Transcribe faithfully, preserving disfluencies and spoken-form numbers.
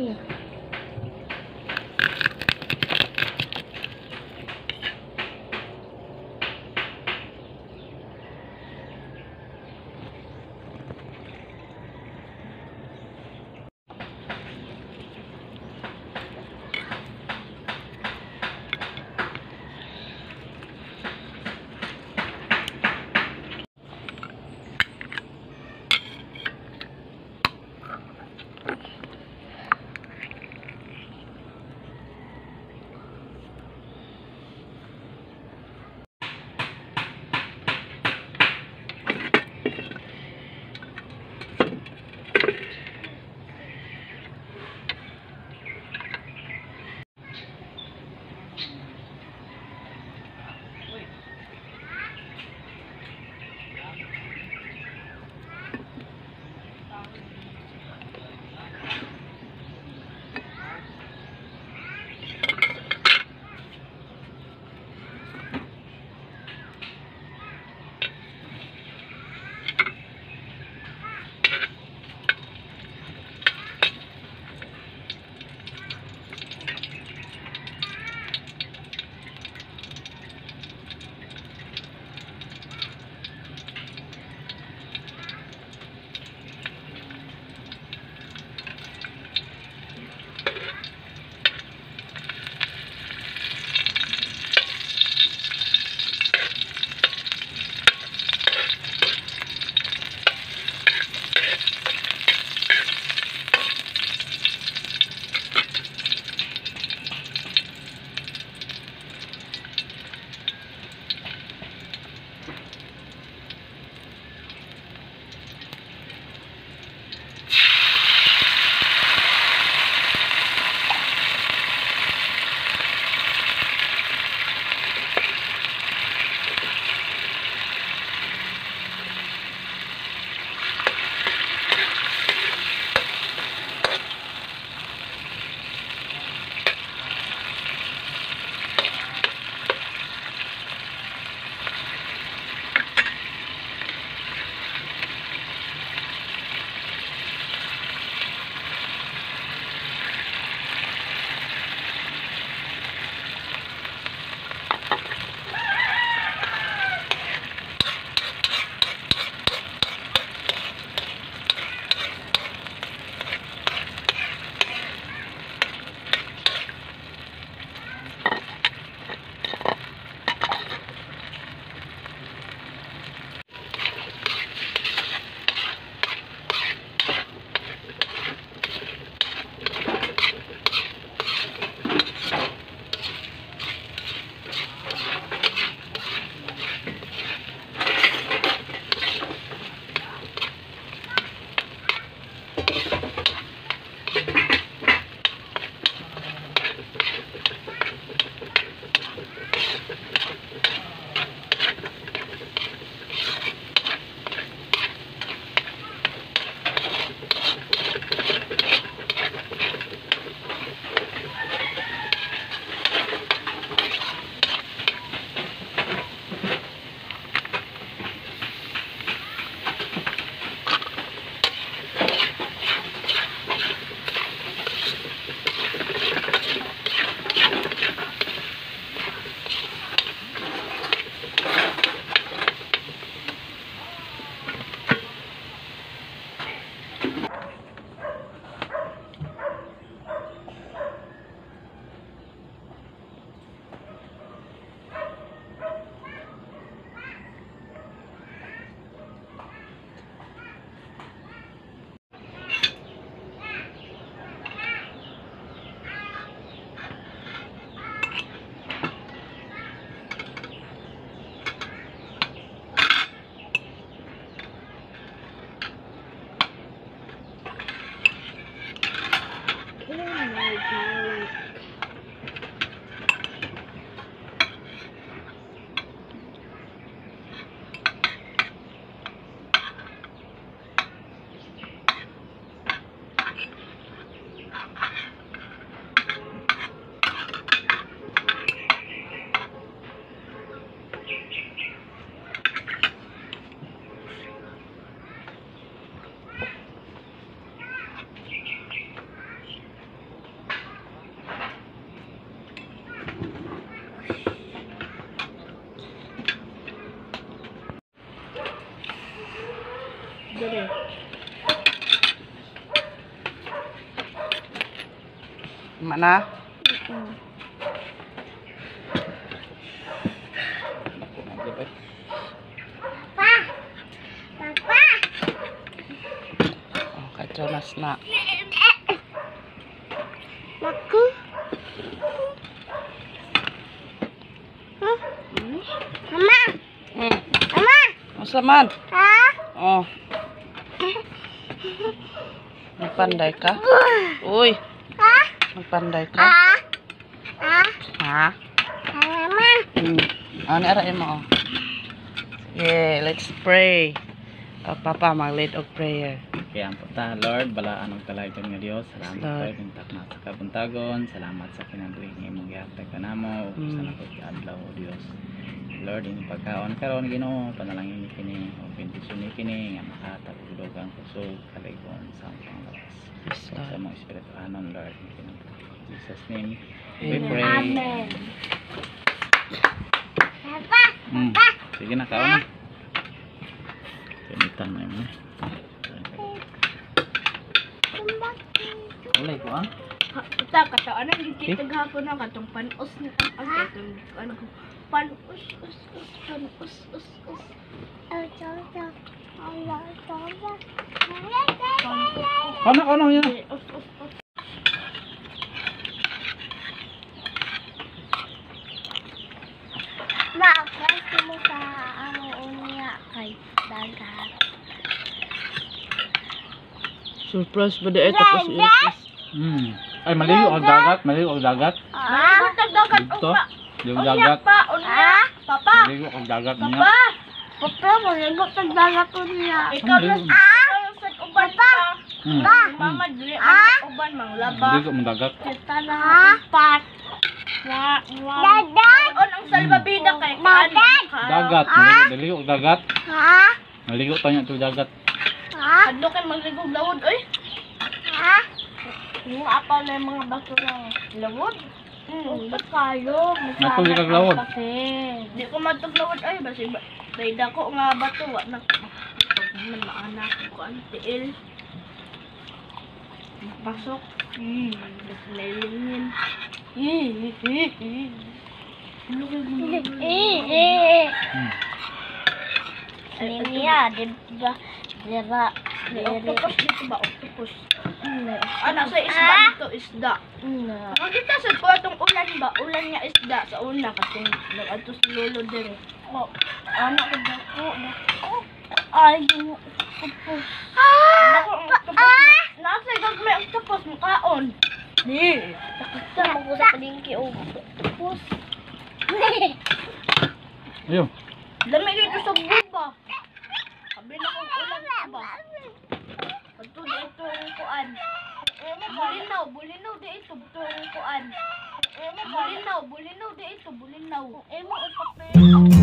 Iya. Dere. Mana? Mm. Papa. Papa. Oh, kacau mas nak. Aku. Hah? Mama. Hmm. Mama. Masa man? Ha? Oh. Magpanday ka? Uy. Ha? Magpanday ka? Ha? Ha? Ha? Mama. Hmm. Ano ara mo? Yeah, let's pray. Uh, Papa, mag-lead of prayer. Kaya ang puta, Lord, balaan ang kalayton nga Dios. Salamat Lord. tayo kintak na sa kabuntagon. Salamat sa kinabuhi ng imong gihatag kanamo. Mm. Sa napod adlaw o Dios. Lord, ini pagkaon karon Ginoo, panalangin ni kini, o bendisyon ni kini nga makatagulog ang kusog kaligon sa among panglawas. Yes, Sa Lord. mong espiritu anon, Lord. In Jesus name, we Amen. pray. Amen. Papa. Mm. Sige na, kaon na. Kinitan mo yun. Ulay ko ah. Kita kata ano yung kita gahapon na katong panos na ang katong ano ko panos us us us panos us us us ay tawag Allah tawag Ano, ano yun? us us us ma kasi mo sa ano unya kay dagat Surprise ba di ay tapos ilis? Hmm. Ay, maligo ang dagat, maligo ang dagat. ah dagat Dito, yung unya dagat. pa unya papa Maligo ang dagat niya. papa papa maligo sa dagat unya ikaw na Maligo. ikaw na sa uban pa Hmm. mama dili ang uban mang laba Maligo ang dagat. kita na pat wa wa dagat on ang salbabida kay dagat Dagat, maligo, maligo ang dagat. ha Maligo tayo ito dagat. ha adto kay magligog lawod oy ha yung apa na yung mga basura lawod hmm ba't kayo Natulog kag lawod. kasi di ko matug lawod ay basi bayda ko nga bato wa na man maanak ko ang tiil pasok hmm bas nailingin Hmm. Niya, di ba? Dira. Octopus dito ba? Octopus. Ano sa isda dito? Isda. Nakita sa ko itong ulan ba? Ulan nga isda sa una kasi nag-ato si Lolo din. Oh, anak ko dako. Ay, yung octopus. Ah! Nasa gagmay octopus makaon. Di. Takita mo ko sa palingki o octopus. Ayun. Lamig ito sa buba. Sabi na kong ulan ba? Ito di ito ang kuan. Bulinaw, bulinaw di ito. Ito ang kuan. Bulinaw, bulinaw di ito. Bulinaw. Emo, ipapin.